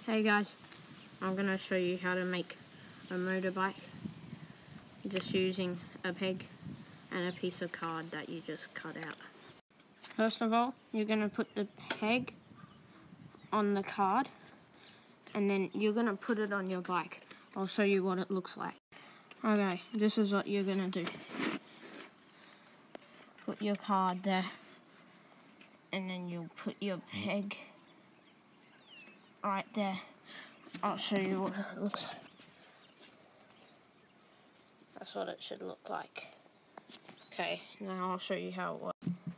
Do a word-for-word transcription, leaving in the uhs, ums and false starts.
Hey guys, I'm going to show you how to make a motorbike just using a peg and a piece of card that you just cut out. First of all, you're going to put the peg on the card and then you're going to put it on your bike. I'll show you what it looks like. Okay, this is what you're going to do. Put your card there and then you'll put your peg right there. I'll show you what it looks like. That's what it should look like. Okay, now I'll show you how it works.